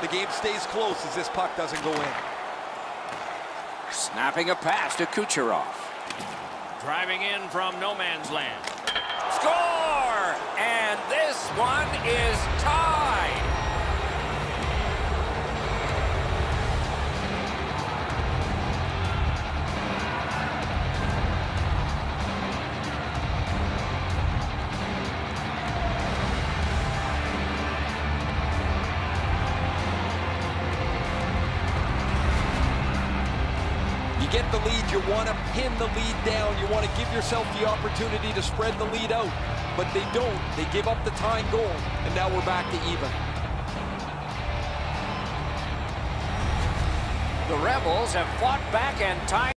the game stays close as this puck doesn't go in. Snapping a pass to Kucherov. Driving in from no man's land. Score! And this one is tied. You get the lead, you want to pin the lead down. You want to give yourself the opportunity to spread the lead out. But they don't. They give up the tying goal, and now we're back to even. The Rebels have fought back and tied.